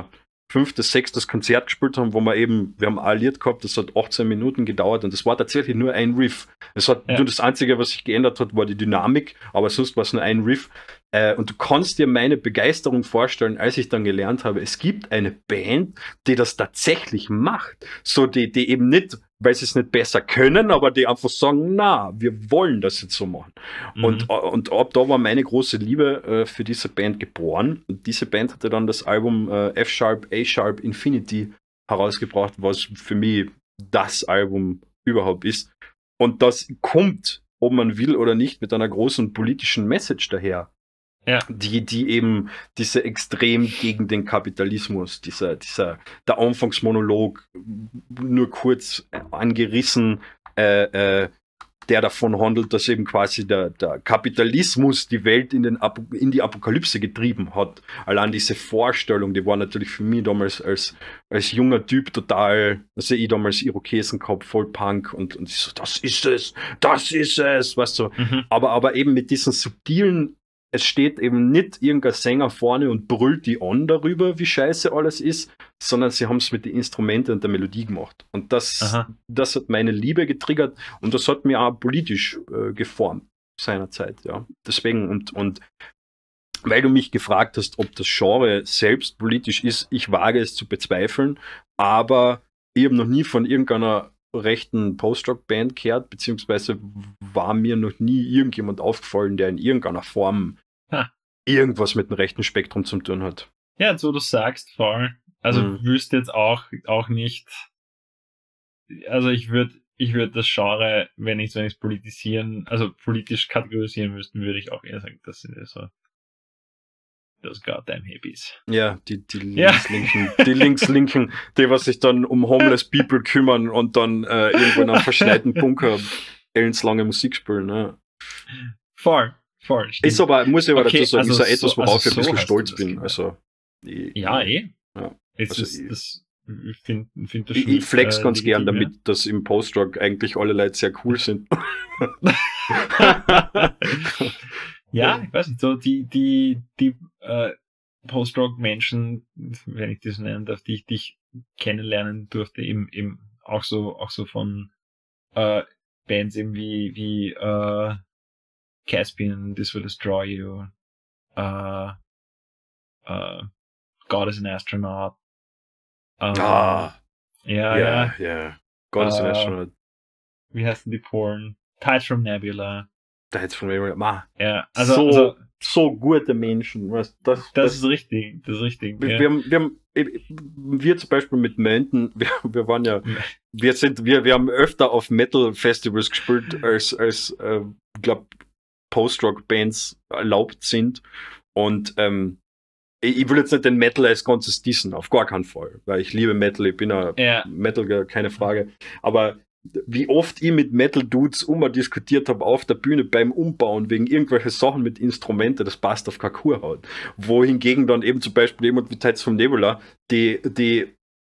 fünftes, sechstes Konzert gespielt haben, wo wir eben, wir haben ein Lied gehabt, das hat achtzehn Minuten gedauert und das war tatsächlich nur ein Riff. Es hat Ja. nur das Einzige, was sich geändert hat, war die Dynamik, aber sonst war es nur ein Riff. Äh, und du kannst dir meine Begeisterung vorstellen, als ich dann gelernt habe, es gibt eine Band, die das tatsächlich macht. So, die, die eben nicht, weil sie es nicht besser können, aber die einfach sagen, na, wir wollen das jetzt so machen. Mhm. Und, und ab da war meine große Liebe äh, für diese Band geboren. Und diese Band hatte dann das Album äh, F-Sharp, A-Sharp, Infinity herausgebracht, was für mich das Album überhaupt ist. Und das kommt, ob man will oder nicht, mit einer großen politischen Message daher. Ja. Die, die eben diese extrem gegen den Kapitalismus, dieser, dieser, der Anfangsmonolog, nur kurz angerissen, äh, äh, der davon handelt, dass eben quasi der, der Kapitalismus die Welt in, den Apo- in die Apokalypse getrieben hat. Allein diese Vorstellung, die war natürlich für mich damals als, als junger Typ total, also ich damals Irokesen gehabt, voll Punk und, und ich so, das ist es, das ist es, weißt du. Mhm. Aber, aber eben mit diesen subtilen, es steht eben nicht irgendein Sänger vorne und brüllt die an darüber, wie scheiße alles ist, sondern sie haben es mit den Instrumenten und der Melodie gemacht. Und das, Aha. das hat meine Liebe getriggert und das hat mich auch politisch äh, geformt seinerzeit, ja. Deswegen, und, und weil du mich gefragt hast, ob das Genre selbst politisch ist, ich wage es zu bezweifeln, aber ich habe noch nie von irgendeiner rechten Post-Rock-Band gehört, beziehungsweise war mir noch nie irgendjemand aufgefallen, der in irgendeiner Form Ha. irgendwas mit dem rechten Spektrum zu tun hat. Ja, so du sagst, voll. Also Mhm. wüsste jetzt auch, auch nicht, also ich würde ich würde das Genre, wenn ich wenn ich es politisieren, also politisch kategorisieren müsste, würde ich auch eher sagen, das sind ja so those goddamn Hippies. Ja, die, die Ja. Linkslinken, die Linkslinken, die was sich dann um Homeless People kümmern und dann äh, irgendwo in einem verschneiten Bunker ellenlange Musik spielen. Ne? Voll, voll. Stimmt. Ist aber, muss ich aber Okay, dazu sagen, also ist ja etwas, so- worauf also ich ein bisschen so hast du stolz das bin. gemeint. Also, ich, Ja, eh. Ja. Es Also ist, ich- das, ich finde find das ich, schon. ich flex äh, ganz gern legitim, damit, dass im Post-Rock eigentlich alle Leute sehr cool sind. ja. Ja, ich weiß nicht, so die, die, die äh, Post-Rock-Menschen, wenn ich das nennen darf, die ich, die ich kennenlernen durfte, eben, eben auch so, auch so von äh, Bands eben wie, wie äh, Caspian, This Will Destroy You, äh, äh, God is an Astronaut. Ähm, Ah, ja, ja, ja, ja. God is an Äh, Astronaut. Wie heißt denn die Porn? Tides from Nebula. Da hätte von mir, ma, Ja, also, so, also so gute Menschen. Weißt, das, das ist richtig, das ist richtig. Wir, ja. wir, haben, wir, haben, wir zum Beispiel mit Mountain, wir, wir waren ja, wir sind, wir, wir haben öfter auf Metal-Festivals gespielt, als, als äh, ich glaube, Post-Rock-Bands erlaubt sind. Und ähm, ich, ich will jetzt nicht den Metal als Ganzes dissen, auf gar keinen Fall, weil ich liebe Metal, ich bin ein Ja. Metal, keine Frage. Aber wie oft ich mit Metal-Dudes immer diskutiert habe auf der Bühne beim Umbauen wegen irgendwelche Sachen mit Instrumente, das passt auf keine Kuhhaut. Wohingegen dann eben zum Beispiel jemand wie Tides from Nebula, die, die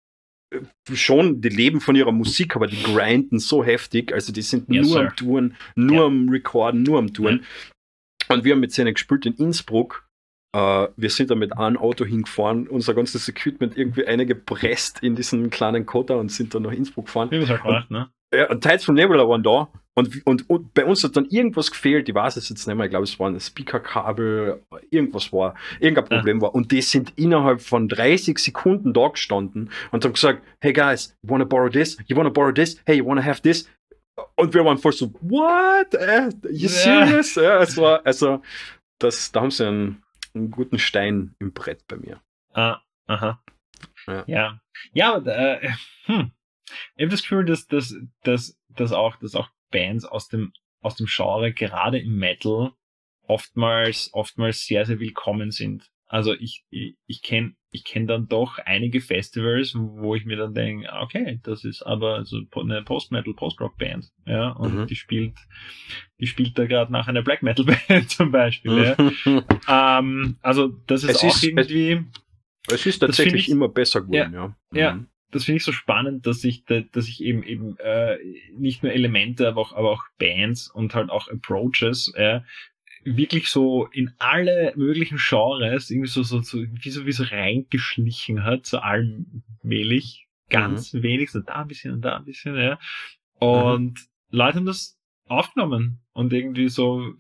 schon, die leben von ihrer Musik, aber die grinden so heftig, also die sind Yes, nur sir. am Touren, nur Ja. am Recorden, nur am Touren. Und wir haben mit denen gespielt in Innsbruck. Uh, wir sind da mit einem Auto hingefahren, unser ganzes Equipment irgendwie eingepresst in diesen kleinen Kotter und sind dann nach Innsbruck gefahren. Wie man es halt macht, ne? Ja, und Tides from Nebula waren da und, und, und bei uns hat dann irgendwas gefehlt, ich weiß es jetzt nicht mehr, ich glaube es war ein Speakerkabel, irgendwas war, irgendein Problem war und die sind innerhalb von dreißig Sekunden da gestanden und haben gesagt, hey guys, you wanna borrow this? You wanna borrow this? Hey, you wanna have this? Und wir waren voll so, what? Äh, you serious? Ja. Ja, es war, also, das, da haben sie einen, einen guten Stein im Brett bei mir. Ah, aha. Ja. Ja, ja, aber, äh, hm. Ich habe das Gefühl, dass, dass, dass, dass, auch, dass auch Bands aus dem, aus dem Genre, gerade im Metal, oftmals, oftmals sehr, sehr willkommen sind. Also ich, ich, ich kenne ich kenn dann doch einige Festivals, wo ich mir dann denke, okay, das ist aber so eine Post-Metal, Post-Rock-Band, ja, und Mhm. die spielt, die spielt da gerade nach einer Black-Metal-Band zum Beispiel, ja. ähm, also das ist Es auch ist- irgendwie... Es ist Das tatsächlich find ich- immer besser geworden, ja. Ja. Mhm. Das finde ich so spannend, dass ich, da- dass ich eben eben äh, nicht nur Elemente, aber auch, aber auch Bands und halt auch Approaches äh, wirklich so in alle möglichen Genres irgendwie so, so, so, wie so, wie so reingeschlichen hat, so allmählich, ganz mhm. wenig, so da ein bisschen und da ein bisschen, ja. Und mhm. Leute haben das aufgenommen und irgendwie so,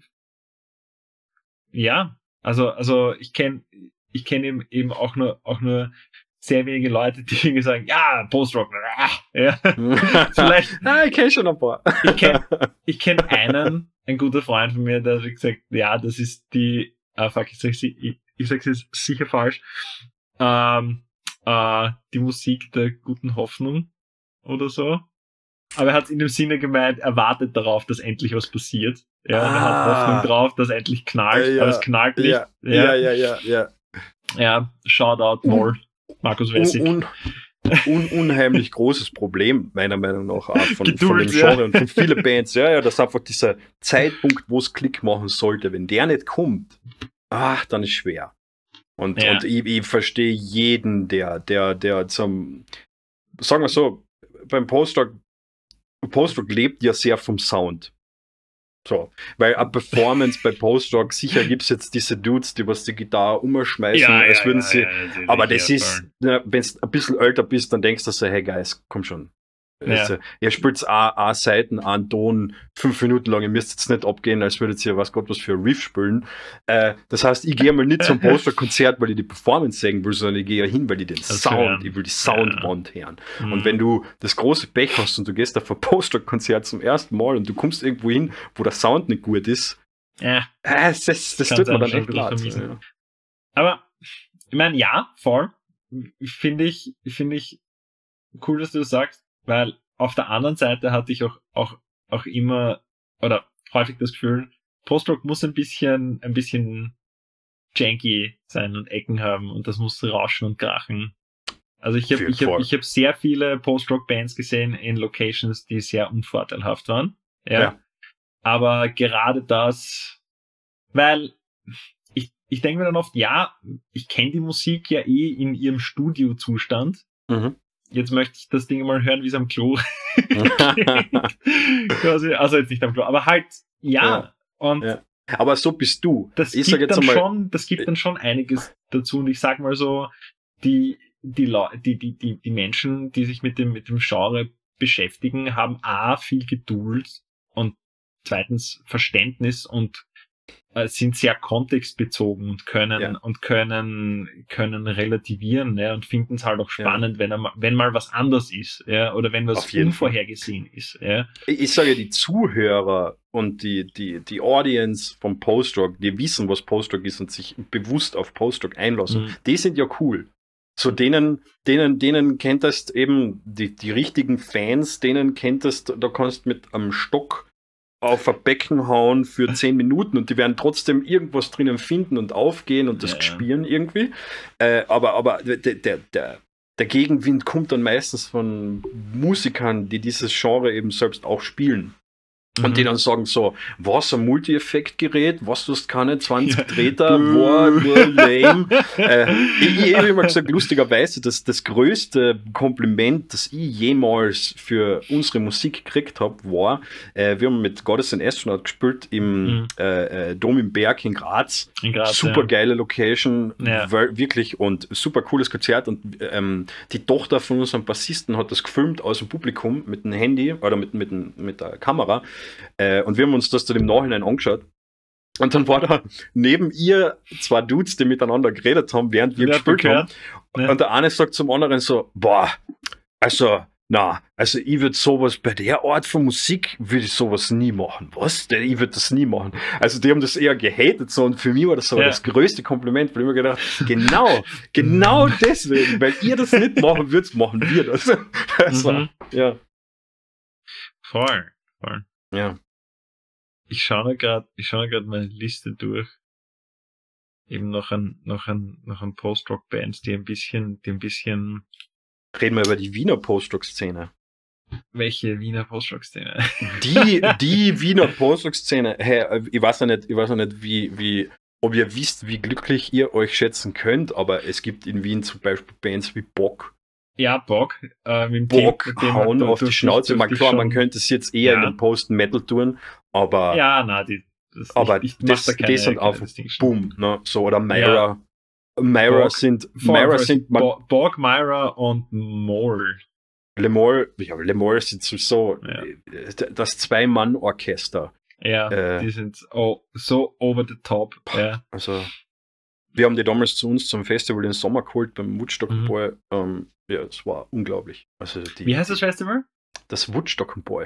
ja, also, also ich kenne, ich kenne eben, eben auch nur, auch nur sehr wenige Leute, die irgendwie sagen, ja, Post-Rock, ja. Vielleicht. Ah, ich kenne schon ein paar. Ich kenne ich kenn einen, ein guter Freund von mir, der hat gesagt, ja, das ist die, ah, fuck, ich sag's, ich, ich sag's jetzt sicher falsch, ähm, äh, die Musik der guten Hoffnung oder so. Aber er hat in dem Sinne gemeint, er wartet darauf, dass endlich was passiert. Ja, ah, er hat Hoffnung drauf, dass endlich knallt, äh, ja, aber es knallt nicht. Ja, ja, ja, ja. Ja, ja Shoutout Moll, Markus Wessig. Un, un, un, unheimlich großes Problem, meiner Meinung nach, auch von, Geduld, von dem Genre ja. und von vielen Bands. Ja, ja, das ist einfach dieser Zeitpunkt, wo es Klick machen sollte. Wenn der nicht kommt, ach, dann ist schwer. Und, ja. und ich, ich verstehe jeden, der, der, der zum, sagen wir so, beim Post-Rock Post-Rock lebt ja sehr vom Sound. So, weil eine Performance bei Post-Rock, sicher gibt es jetzt diese Dudes, die was die Gitarre umschmeißen, ja, als ja, würden ja, sie, ja, ja, aber das ist, wenn du ein bisschen älter bist, dann denkst du so, hey Guys, komm schon. Ja. Also, ihr spielt eine Seiten, einen Ton, fünf Minuten lang, ihr müsst jetzt nicht abgehen, als würdet ihr was Gott was für ein Riff spielen. Äh, das heißt, ich gehe mal nicht zum Post-Rock-Konzert, weil ich die Performance sehen will, sondern ich gehe ja hin, weil ich den das Sound, ich will die Soundwand ja. hören. Mhm. Und wenn du das große Pech hast und du gehst auf ein Post-Rock-Konzert zum ersten Mal und du kommst irgendwo hin, wo der Sound nicht gut ist, ja. äh, das, das, das tut mir dann echt leid. Ja. Aber, ich meine, ja, voll. Finde ich, finde ich cool, dass du das sagst. Weil auf der anderen Seite hatte ich auch, auch, auch immer, oder häufig das Gefühl, Post-Rock muss ein bisschen, ein bisschen janky sein und Ecken haben und das muss rauschen und krachen. Also ich habe ich hab, ich hab sehr viele Post-Rock-Bands gesehen in Locations, die sehr unvorteilhaft waren. Ja. ja. Aber gerade das, weil ich, ich denke mir dann oft, ja, ich kenne die Musik ja eh in ihrem Studiozustand. Mhm. Jetzt möchte ich das Ding mal hören, wie es am Klo quasi, also jetzt nicht am Klo, aber halt, ja. ja. Und ja. Aber so bist du. Das ich gibt, jetzt dann mal, schon, das gibt dann schon einiges dazu. Und ich sag mal so, die, die, Leute, die, die, die, die Menschen, die sich mit dem, mit dem Genre beschäftigen, haben A, viel Geduld und zweitens Verständnis und äh, sind sehr kontextbezogen und können ja. und können können relativieren, ja, und finden es halt auch spannend, ja. wenn er, wenn mal was anders ist, ja, oder wenn was unvorhergesehen Fall. ist, ja. Ich, ich sage, die Zuhörer und die die die Audience vom Post-Rock, die wissen, was Post-Rock ist und sich bewusst auf Post-Rock einlassen, mhm. die sind ja cool. So denen, denen, denen kenntest eben die die richtigen Fans, denen kenntest, da kannst mit am Stock auf ein Becken hauen für zehn Minuten und die werden trotzdem irgendwas drinnen finden und aufgehen und das ja, spielen irgendwie. Äh, aber aber der, der, der, der Gegenwind kommt dann meistens von Musikern, die dieses Genre eben selbst auch spielen. Und mhm. die dann sagen so, was, ein Multi-Effekt-Gerät, was, du hast keine zwanzig Treter, war nur lame. äh, ich ich habe immer gesagt, lustigerweise, dass das größte Kompliment, das ich jemals für unsere Musik gekriegt habe, war, äh, wir haben mit Goddess and Astronaut gespielt im mhm. äh, äh, Dom im Berg in Graz. In Graz, super ja. geile Location, ja. wirklich, und super cooles Konzert. Und ähm, die Tochter von unserem Bassisten hat das gefilmt aus dem Publikum mit dem Handy oder mit, mit, mit der Kamera. Äh, und wir haben uns das dann im Nachhinein angeschaut. Und dann war da neben ihr zwei Dudes, die miteinander geredet haben, während wir gespielt haben. Ja. Und der eine sagt zum anderen so, boah, also, na, also ich würde sowas bei der Art von Musik, würde ich sowas nie machen. Was? Ich würde das nie machen. Also die haben das eher gehatet so, und für mich war das aber ja. das größte Kompliment, weil ich mir gedacht, genau, genau deswegen, weil ihr das nicht machen würdet, machen wir das. Also, mhm. ja. Voll, voll. Ja. Ich schaue gerade, ich schaue gerade meine Liste durch. Eben noch ein, noch ein, noch ein Post-Rock-Bands, die ein bisschen, die ein bisschen. Reden wir über die Wiener Post-Rock-Szene. Welche Wiener Post-Rock-Szene? Die, die Wiener Post-Rock-Szene. Hey, ich weiß ja nicht, ich weiß ja nicht, wie, wie, ob ihr wisst, wie glücklich ihr euch schätzen könnt, aber es gibt in Wien zum Beispiel Bands wie Bock. Ja, Bock. Äh, mit Bock Team, mit dem hauen auf die Schnauze. Man, klar, man könnte es jetzt eher ja. in den Post-Metal tun, aber... Ja, na, die, Das, aber ich, ich das, mach da keine, das sind keine auf Distinction. Boom, ne? So, oder Myra. Ja. Myra Borg, sind, Vor- Myra Vor- sind, man, Bo- Borg, Myra und Mole. Lemore, ja, Lemore sind so, Ja. das Zwei-Mann-Orchester. Ja, Äh. die sind oh, so over the top. Ja. Also, wir haben die damals zu uns zum Festival im Sommer geholt, beim Woodstock Mhm. Boy. Ähm, ja, es war unglaublich. Also die, Wie heißt das Festival? das Woodstock Boy.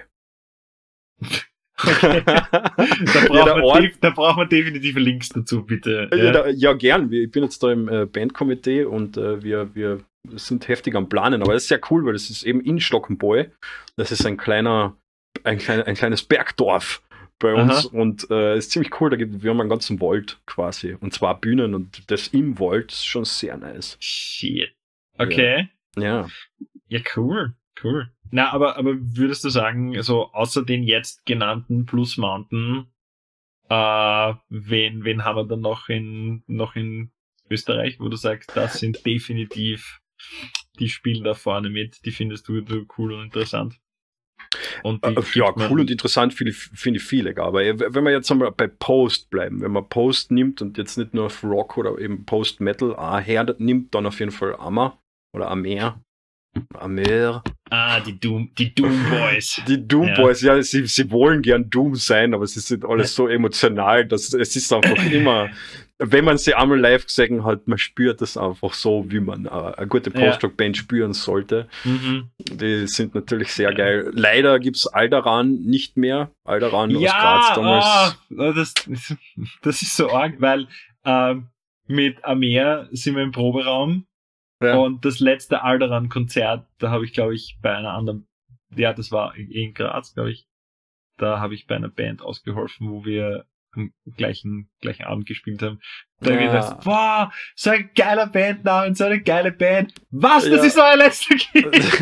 Okay. da, braucht Ja, der man Ort- def- da braucht man definitive Links dazu, bitte. Ja, Ja. da, ja, gern. Ich bin jetzt da im äh, Bandkomitee und äh, wir, wir sind heftig am Planen. Aber das ist sehr cool, weil das ist eben in Stockenboy. Das ist ein kleiner, ein, klein, ein kleines Bergdorf bei uns. Aha. Und äh, es ist ziemlich cool. Da gibt, wir haben einen ganzen Wald quasi. Und zwar Bühnen und das im Wald ist schon sehr nice. Shit. Okay. Ja. Ja, cool. Cool. Na, aber, aber würdest du sagen, so außer den jetzt genannten Plus Mountain, äh, wen, wen haben wir dann noch in, noch in Österreich, wo du sagst, das sind definitiv, die spielen da vorne mit, die findest du, du cool und interessant? Und die Äh, ja, gibt man- cool und interessant finde ich, finde ich viele. Aber wenn wir jetzt einmal bei Post bleiben, wenn man Post nimmt und jetzt nicht nur auf Rock oder eben Post-Metal auch her nimmt, dann auf jeden Fall Ammer oder Amer. Amer. Ah, die Doom, die Doom Boys. Die Doom Ja. Boys, ja, sie, sie wollen gern Doom sein, aber sie sind alles so emotional, dass es ist einfach immer, wenn man sie einmal live gesehen hat, man spürt das einfach so, wie man äh, eine gute Ja. Post-Rock-Band spüren sollte. Mhm. Die sind natürlich sehr Ja. geil. Leider gibt's Alderan nicht mehr. Alderan aus Graz damals. ah, das, das ist so arg, weil ähm, mit Amer sind wir im Proberaum Ja. und das letzte Alderan-Konzert, da habe ich, glaube ich, bei einer anderen, ja, das war in Graz, glaube ich, da habe ich bei einer Band ausgeholfen, wo wir am gleichen, gleichen Abend gespielt haben. Da habe ich Ja. gedacht, wow, so ein geiler Bandname, so eine geile Band. Was, das Ja. ist euer letzter Gig?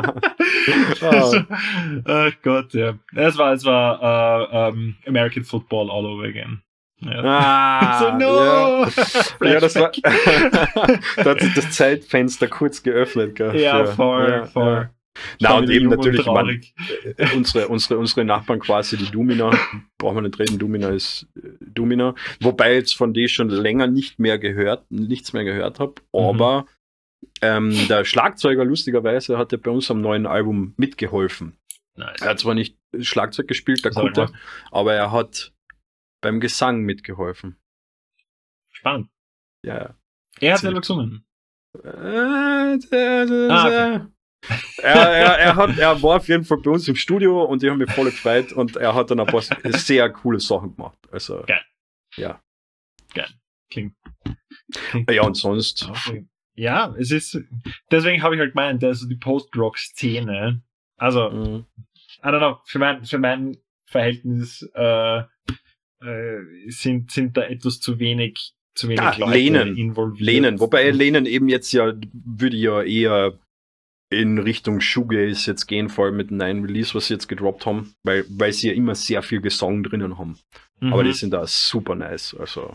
Ah. So, ach Gott, ja. Es war, es war äh, ähm, American Football all over again. Ja. Ah, so, no! Ja, ja das war, da hat sich das Zeitfenster kurz geöffnet. Gell, Ja, für- voll, ja, voll. Ja. Na, Schon und wieder eben jung und natürlich, man, traurig. äh, unsere, unsere, unsere Nachbarn quasi, die Domina, brauchen wir nicht reden, Domina ist äh, Domina, wobei jetzt von denen schon länger nicht mehr gehört, nichts mehr gehört habe, aber ähm, der Schlagzeuger lustigerweise hat ja bei uns am neuen Album mitgeholfen. Nice. Er hat zwar nicht Schlagzeug gespielt, der So, Kutter, ne? aber er hat beim Gesang mitgeholfen. Spannend. Ja, ja. Er hat Ziemlich selber gesungen. Äh, äh, äh, Ah, okay. er, er, er, hat, er war auf jeden Fall bei uns im Studio und ich habe mich voll gefreut und er hat dann ein paar sehr coole Sachen gemacht. Also, Geil. Ja. Klingt. klingt Ja, und sonst. aufregend. Ja, es ist, deswegen habe ich halt gemeint, also die Post-Rock-Szene, also, Mhm. I don't know, für mein, für mein Verhältnis äh, äh, sind, sind da etwas zu wenig, zu wenig Ah, Leute Lehnen. involviert. Lehnen, wobei Lehnen eben jetzt ja, würde ja eher in Richtung Shoegaze jetzt gehen, vor allem mit dem neuen Release, was sie jetzt gedroppt haben, weil, weil sie ja immer sehr viel Gesang drinnen haben. Mhm. Aber die sind da super nice, also,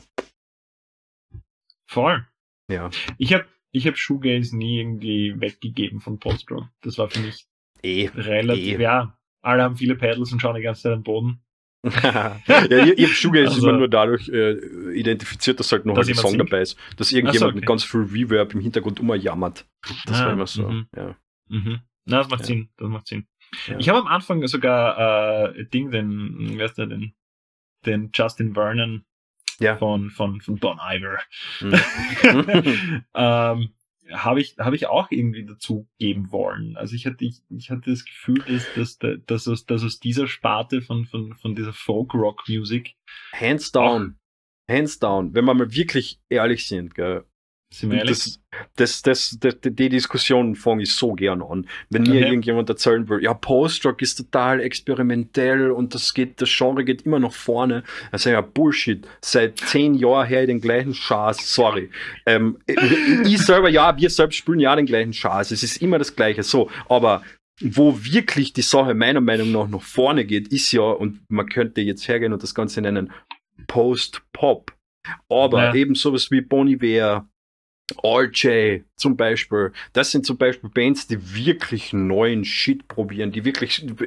Voll. ja. Ich habe ich hab Shoegaze nie irgendwie weggegeben von Post-Rock. Das war für mich Eh. relativ, Eh. ja, alle haben viele Pedals und schauen die ganze Zeit am Boden. ja, ich, ich habe Shoegaze Also- immer nur dadurch äh, identifiziert, dass halt noch Dass halt ein jemand Song singt? dabei ist. Dass irgendjemand Ach so, okay. mit ganz viel Reverb im Hintergrund immer jammert. Das Ah, war immer so. mhm. Ja. Mhm. Na, das macht Ja. Sinn, das macht Sinn. Ja. Ich habe am Anfang sogar äh, Ding, den, wer ist der denn? Den Justin Vernon Ja. von, von, von Bon Iver. Mhm. ähm, habe ich, habe ich auch irgendwie dazu geben wollen. Also ich hatte, ich, ich hatte das Gefühl, dass, dass, dass, aus, dass aus dieser Sparte von, von, von dieser Folk-Rock-Musik, Hands down. Hands down. Wenn wir mal wirklich ehrlich sind, gell. sind wir ehrlich, Das, das, das, das, die Diskussion fange ich so gern an. Wenn mir Okay. irgendjemand erzählen will, ja, Post-Rock ist total experimentell und das geht, das Genre geht immer nach vorne. Also ja, Bullshit. Seit zehn Jahren her den gleichen Schaß, sorry. Ähm, ich, ich selber, ja, wir selbst spielen ja den gleichen Schaß. Es ist immer das Gleiche. So, aber wo wirklich die Sache meiner Meinung nach nach vorne geht, ist ja, und man könnte jetzt hergehen und das Ganze nennen, Post-Pop. Aber Ja. eben sowas wie Bon Iver, R J zum Beispiel, das sind zum Beispiel Bands, die wirklich neuen Shit probieren, die wirklich,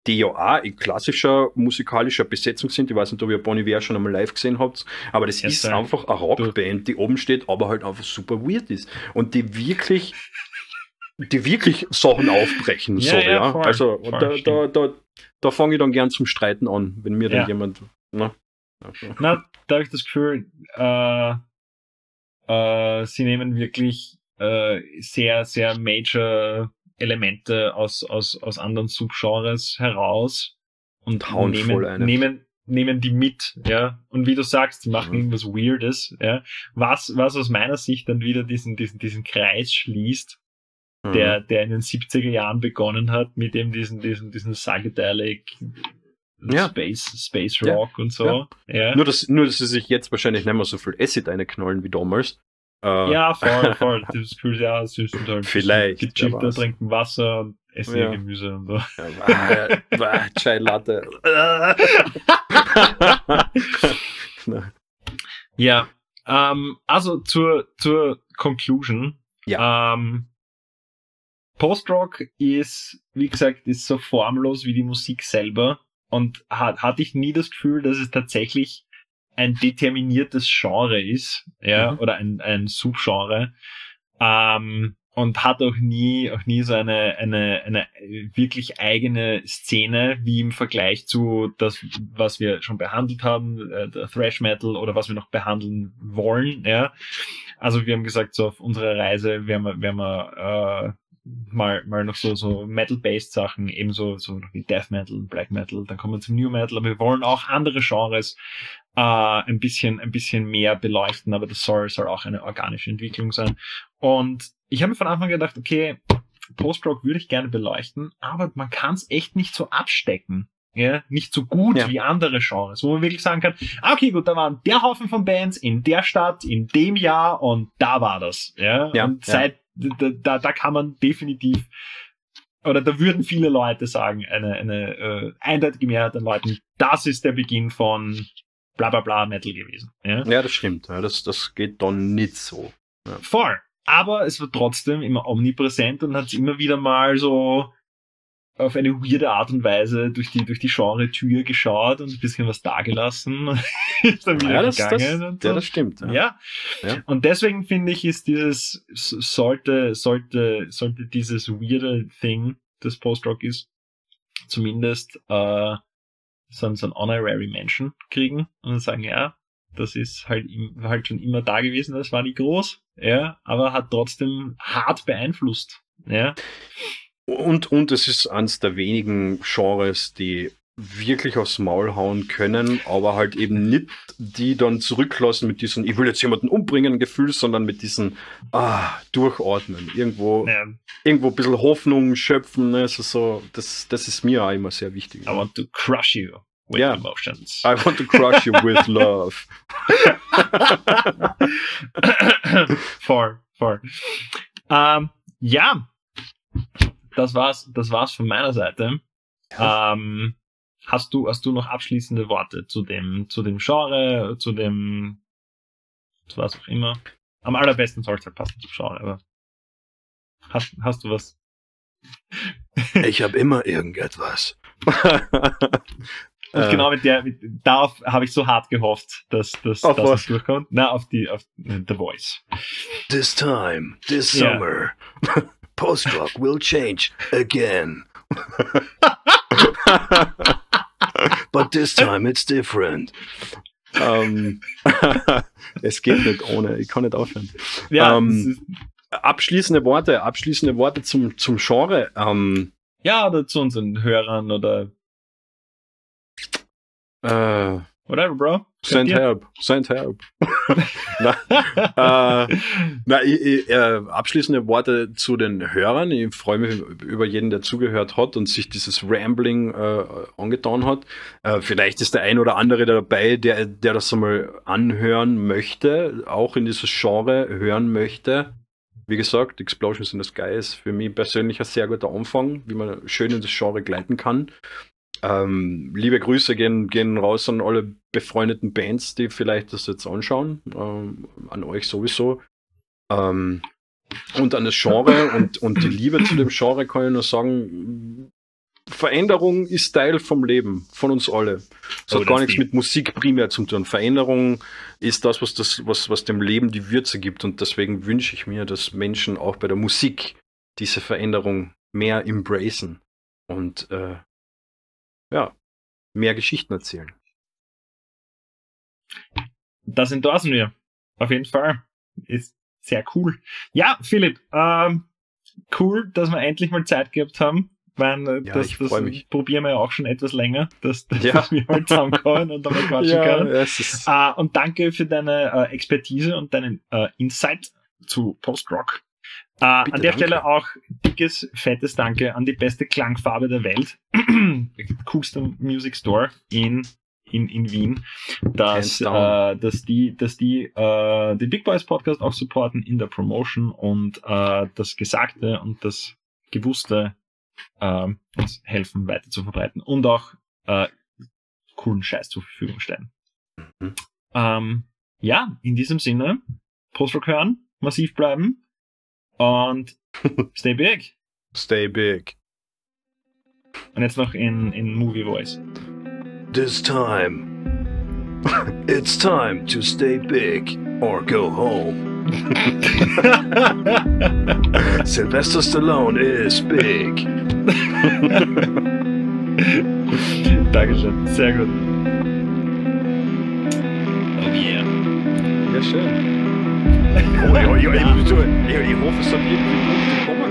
die ja auch in klassischer musikalischer Besetzung sind. Ich weiß nicht, ob ihr Bon Iver schon einmal live gesehen habt, aber das Yes, ist sir. einfach eine Rockband, die oben steht, aber halt einfach super weird ist. Und die wirklich, die wirklich Sachen aufbrechen. Ja, so, ja, ja. voll, Also und voll, da, da, stimmt. da, da fange ich dann gern zum Streiten an, wenn mir dann Ja. jemand. Na, also. Na, da habe ich das Gefühl, äh, äh, sie nehmen wirklich äh, sehr, sehr major Elemente aus, aus, aus anderen Subgenres heraus und Hauen voll nehmen, eine. nehmen, nehmen die mit, ja. Und wie du sagst, sie machen Mhm. irgendwas Weirdes, ja. Was, was aus meiner Sicht dann wieder diesen, diesen, diesen Kreis schließt, Mhm. der, der in den siebziger Jahren begonnen hat, mit dem diesen, diesen, diesen Psychedelic Ja. Space, Space Ja. Rock und so, ja. Nur, dass, nur, dass sie sich jetzt wahrscheinlich nicht mehr so viel Acid einknallen wie damals. Äh, Ja, voll, voll. Das Gefühl, ja, sie sind halt Vielleicht, gechillter, wer weiß. trinken Wasser und essen Ja. ihr Gemüse und so. Ja, äh, äh, Chai Latte. Na, Ja, ähm, also zur, zur Conclusion. Ja. Ähm, Post-Rock ist, wie gesagt, ist so formlos wie die Musik selber und hat, hatte ich nie das Gefühl, dass es tatsächlich ein determiniertes Genre ist, ja, Mhm. oder ein, ein Subgenre, ähm, und hat auch nie, auch nie so eine, eine, eine wirklich eigene Szene, wie im Vergleich zu das, was wir schon behandelt haben, äh, der Thrash Metal oder was wir noch behandeln wollen, ja. Also wir haben gesagt, so auf unserer Reise werden wir, werden wir, äh, mal, mal noch so, so Metal-based Sachen, ebenso, so wie Death Metal, Black Metal, dann kommen wir zum New Metal, aber wir wollen auch andere Genres, äh, ein bisschen, ein bisschen mehr beleuchten, aber das soll, soll auch eine organische Entwicklung sein. Und ich habe mir von Anfang an gedacht, okay, Post-Rock würde ich gerne beleuchten, aber man kann es echt nicht so abstecken. Ja, nicht so gut Ja. wie andere Genres, wo man wirklich sagen kann, ah, okay, gut, da waren der Haufen von Bands in der Stadt, in dem Jahr und da war das. Ja, Ja, und ja. seit, da, da, da kann man definitiv, oder da würden viele Leute sagen, eine, eine äh, eindeutige Mehrheit an Leuten, das ist der Beginn von bla bla bla Metal gewesen. Ja, Ja, das stimmt. Ja, das, das geht dann nicht so. voll. Aber es war trotzdem immer omnipräsent und hat es immer wieder mal so auf eine weirde Art und Weise durch die, durch die Genre-Tür geschaut und ein bisschen was dagelassen. Ist dann wieder Ja, das, das, gegangen. und so. ja, das stimmt. Ja. Ja. Ja. Und deswegen finde ich, ist dieses, sollte, sollte, sollte dieses weirde Thing, das Post-Rock ist, zumindest, äh, so, so ein Honorary Menschen kriegen und dann sagen, ja, das ist halt, im- halt schon immer da gewesen, das war nicht groß, ja, aber hat trotzdem hart beeinflusst, ja. Und, und es ist eines der wenigen Genres, die wirklich aufs Maul hauen können, aber halt eben nicht die dann zurücklassen mit diesem, ich will jetzt jemanden umbringen Gefühl, sondern mit diesem ah, Durchatmen. Irgendwo, ja. irgendwo ein bisschen Hoffnung schöpfen. Ne? Also so, das, das ist mir auch immer sehr wichtig. I want to crush you with Ja. emotions. I want to crush you with love. voll, voll. Ähm, ja, das war's, das war's von meiner Seite. Ähm, hast du, hast du noch abschließende Worte zu dem, zu dem Genre, zu dem, zu was auch immer? Am allerbesten soll es halt passen zum Genre, aber hast, hast du was? Ich habe immer irgendetwas. Und Äh, genau mit der, mit, darauf habe ich so hart gehofft, dass, dass, Auf dass was? es durchkommt. Na, auf die, auf äh, The Voice. This time, this Ja. summer, post-rock will change again. But this time it's different. Ähm, es geht nicht ohne, ich kann nicht aufhören. Ja, Ähm, das ist, Abschließende Worte, abschließende Worte zum, zum Genre. Ähm, ja, oder zu unseren Hörern oder äh, whatever, Bro. send Könnt ihr? help, send help. na, äh, na, ich, ich, äh, abschließende Worte zu den Hörern. Ich freue mich über jeden, der zugehört hat und sich dieses Rambling äh, angetan hat. Äh, vielleicht ist der ein oder andere dabei, der, der das einmal anhören möchte, auch in dieses Genre hören möchte. Wie gesagt, Explosions in the Sky ist für mich persönlich ein sehr guter Anfang, wie man schön in das Genre gleiten kann. Ähm, liebe Grüße gehen, gehen raus an alle befreundeten Bands, die vielleicht das jetzt anschauen. Ähm, an euch sowieso. Ähm, und an das Genre und, und die Liebe zu dem Genre kann ich nur sagen, Veränderung ist Teil vom Leben, von uns alle. Es Oh, hat gar das nichts die- mit Musik primär zu tun. Veränderung ist das, was, das was, was dem Leben die Würze gibt. Und deswegen wünsche ich mir, dass Menschen auch bei der Musik diese Veränderung mehr embracen und äh, ja, mehr Geschichten erzählen. Das endorsen wir. Auf jeden Fall. Ist sehr cool. Ja, Philipp, ähm, cool, dass wir endlich mal Zeit gehabt haben. Weil äh, Ja, das, ich das freu mich. probieren wir ja auch schon etwas länger, dass, dass Ja. wir halt zusammenkommen und einmal quatschen können. es ist Äh, und danke für deine äh, Expertise und deinen äh, Insight zu Post-Rock. Äh, an Bitte, der danke. Stelle auch dickes, fettes Danke an die beste Klangfarbe der Welt. Coolster Music Store in, in, in Wien. Dass, Hands down. äh, dass die, dass die äh, den Big Boys Podcast auch supporten in der Promotion und äh, das Gesagte und das Gewusste äh, uns helfen weiter zu verbreiten und auch äh, coolen Scheiß zur Verfügung stellen. Mhm. Ähm, ja, in diesem Sinne, Post-Rock hören, massiv bleiben und stay big. Stay big. Und jetzt noch in, in Movie Voice. This time, it's time to stay big or go home. Sylvester Stallone is big. Dankeschön, sehr gut. Oh yeah. Ja, schön. Oh, ja, ja, ich, ich, ich hoffe, es hat irgendwie gut gekommen.